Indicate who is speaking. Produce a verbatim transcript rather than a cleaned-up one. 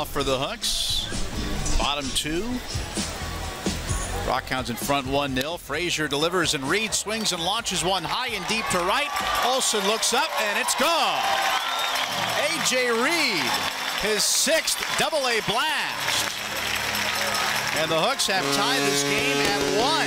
Speaker 1: off for the Hooks. Bottom two. RockHounds in front one nil. Frazier delivers and Reed swings and launches one high and deep to right. Olsen looks up and it's gone. A J Reed, his sixth double A blast. And the Hooks have tied this game at one.